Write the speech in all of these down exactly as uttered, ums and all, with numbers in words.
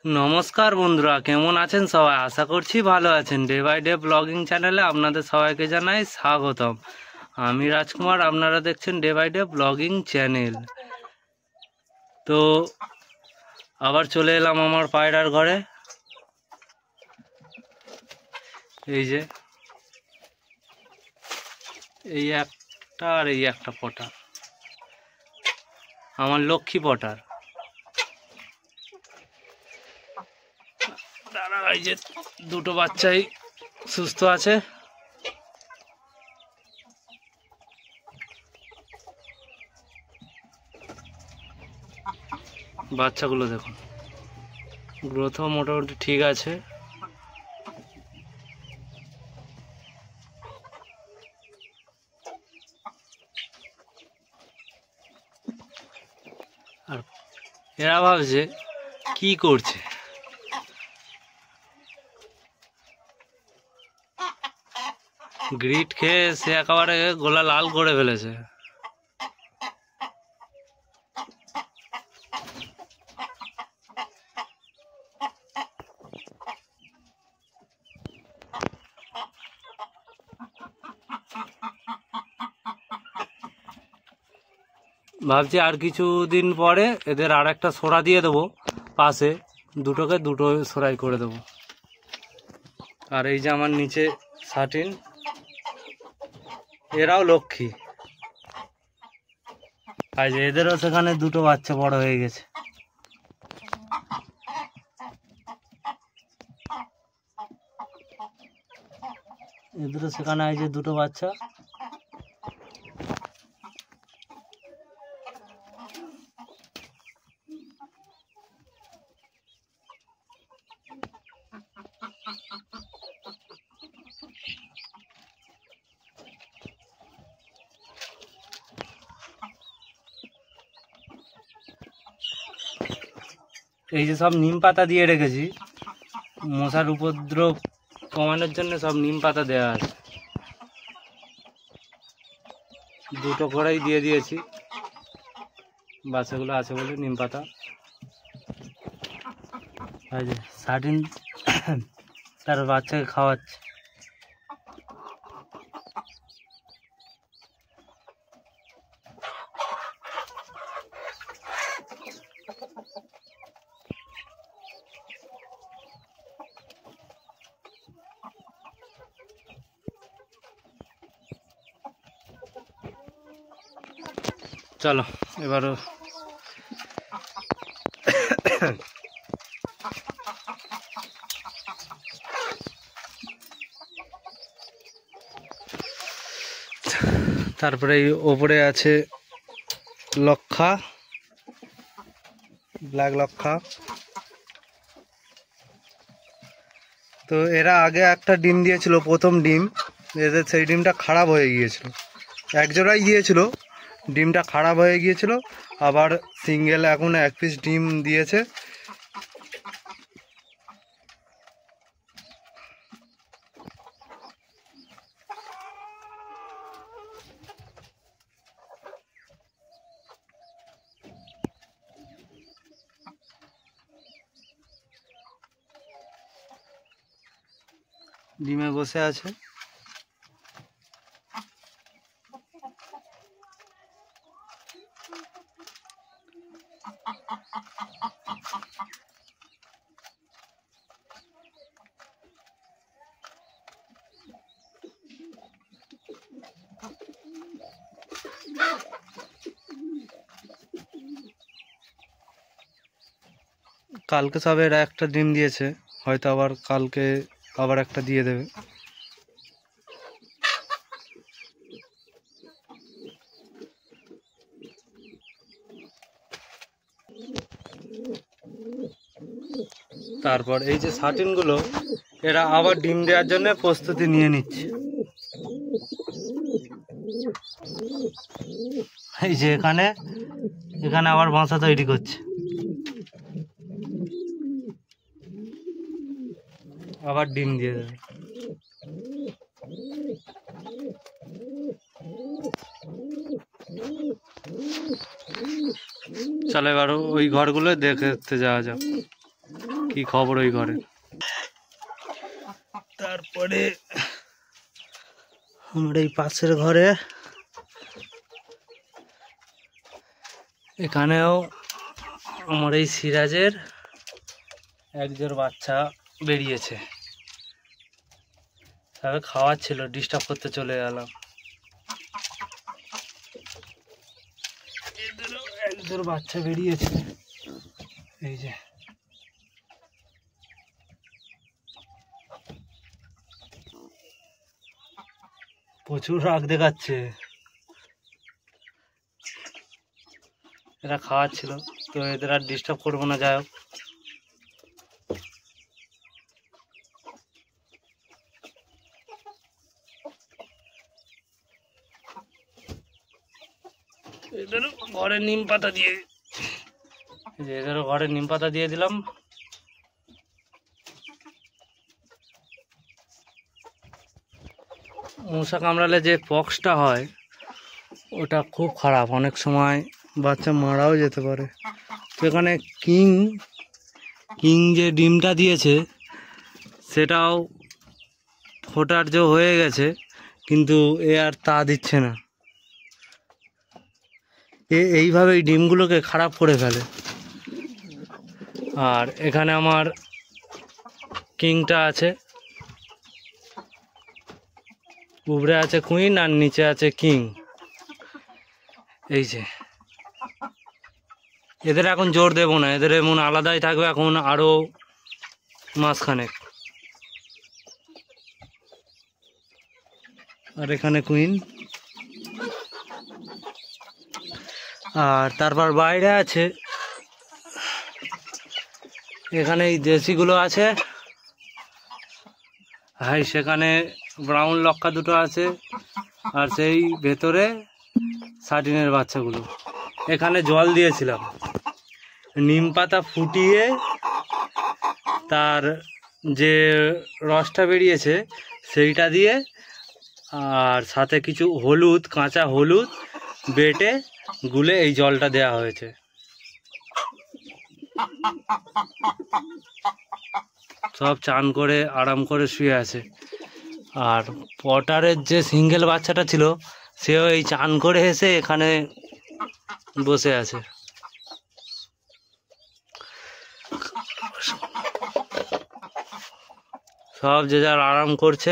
নমস্কার বন্ধুরা, কেমন আছেন সবাই? আশা করছি ভালো আছেন। ডে বাই ডে ব্লগিং চ্যানেলে আপনাদের সবাইকে জানাই স্বাগতম। আমি রাজকুমার, আপনারা দেখছেন day by day blogging channel. তো আবার চলে এলাম আমার পায়রার ঘরে। এই যে এই একটা আর এই একটা পটার, আমার লক্ষ্মী পটার। দাঁড়া, এই যে দুটো বাচ্চাই সুস্থ আছে। বাচ্চাগুলো দেখুন, গ্রোথও মোটামুটি ঠিক আছে। আর এরা ভাবছে কি করছে, গ্রিট খেয়ে সে একেবারে গোলা লাল করে ফেলেছে। ভাবছি আর কিছুদিন পরে এদের আর একটা সোড়া দিয়ে দেবো, পাশে দুটোকে দুটো সোড়াই করে দেবো। আর এই যে আমার নিচে শাটিন, এরাও লক্ষ্মী। আর যে এদেরও সেখানে দুটো বাচ্চা বড় হয়ে গেছে। এদেরও সেখানে এই যে দুটো বাচ্চা। এই যে সব নিম পাতা দিয়ে রেখেছি, মশার উপদ্রব কমানোর জন্য সব নিম পাতা দেওয়া আছে। দুটো করেই দিয়ে দিয়েছি, বাচ্চাগুলো আছে বলে নিম পাতা। এই যে শাটিন তার বাচ্চাকে খাওয়াচ্ছে। চলো এবারও তারপরে এই ওপরে আছে লক্ষা, ব্ল্যাক লক্ষা। তো এরা আগে একটা ডিম দিয়েছিল, প্রথম ডিম। এদের সেই ডিমটা খারাপ হয়ে গিয়েছিল, এক জোড়াই দিয়েছিল, ডিমটা খারাপ হয়ে গিয়েছিল। আবার সিঙ্গেল এখন এক পিস ডিম দিয়েছে। ডিমে বসে আছে। কালকে সবে এরা একটা ডিম দিয়েছে, হয়তো আবার কালকে আবার একটা দিয়ে দেবে। তারপর এই যে শাটিনগুলো, এরা আবার ডিম দেওয়ার জন্য প্রস্তুতি নিয়ে নিচ্ছে। এই যে এখানে এখানে আবার বাসা তৈরি করছে, আবার ডিম দিয়ে দেবে। চলো এবার ওই ঘরগুলো দেখতে যাওয়া যাক। কি খবর ওই ঘরে। তারপরে আমার এই পাশের ঘরে এখানেও আমার এই সিরাজের একজোড় বাচ্চা বেরিয়েছে, তবে খাওয়ার ছিল, ডিস্টার্ব করতে চলে গেলাম। এদেরও একজোড় বাচ্চা বেরিয়েছে, এই যে প্রচুর রাগ দেখাচ্ছে। এরা খাওয়ার ছিল, তো এদের আর ডিস্টার্ব করবো না। যাই হোক, এদেরও ঘরে নিম পাতা দিয়ে এদেরও ঘরে নিম পাতা দিয়ে দিলাম। মশা কামড়ালে যে পক্সটা হয় ওটা খুব খারাপ, অনেক সময় বাচ্চা মারাও যেতে পারে। তো এখানে কিং কিং যে ডিমটা দিয়েছে সেটাও ফোটার যে হয়ে গেছে, কিন্তু এ আর তা দিচ্ছে না। এ এইভাবেই ডিমগুলোকে খারাপ করে ফেলে। আর এখানে আমার কিংটা আছে, উপরে আছে কুইন আর নিচে আছে কিং। এই যে এদের এখন জোর দেবো না, এদের এমন আলাদাই থাকবে এখন আরো মাসখানেক। আর এখানে কুইন, আর তারপর বাইরে আছে এখানে এই দেশিগুলো আছে। হাই সেখানে ব্রাউন লক্কা দুটো আছে, আর সেই ভেতরে সাটিনের বাচ্চাগুলো। এখানে জল দিয়েছিলাম, নিম পাতা ফুটিয়ে তার যে রসটা বেরিয়েছে সেইটা দিয়ে, আর সাথে কিছু হলুদ, কাঁচা হলুদ বেটে গুলে এই জলটা দেয়া হয়েছে। সব চান করে আরাম করে শুয়ে আছে। আর পটারের যে সিঙ্গেল বাচ্চাটা ছিল সেও এই চান করে এসে এখানে বসে আছে। সব যে যার আরাম করছে।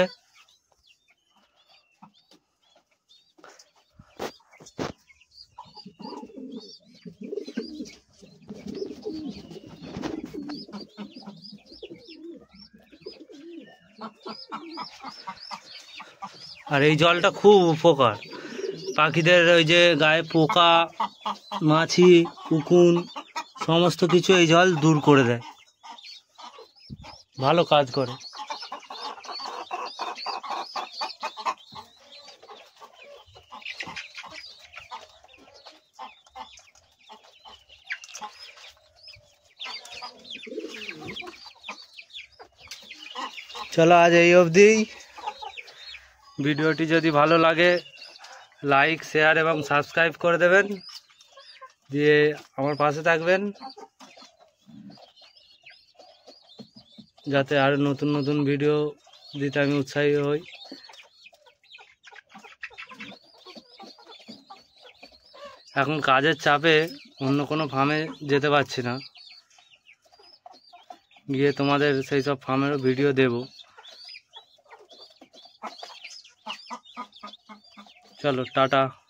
আর এই জলটা খুব উপকার, পাখিদের ওই যে গায়ে পোকা, মাছি, উকুন সমস্ত কিছু এই জল দূর করে দেয়, ভালো কাজ করে। চলো আজ এই অবধি। ভিডিওটি যদি ভালো লাগে লাইক, শেয়ার এবং সাবস্ক্রাইব করে দেবেন, দিয়ে আমার পাশে থাকবেন যাতে আরও নতুন নতুন ভিডিও দিতে আমি উৎসাহী হই। এখন কাজের চাপে অন্য কোনো ফার্মে যেতে পারছি না, গিয়ে তোমাদের সেই সব ফার্মেরও ভিডিও দেব। চলো টাটা।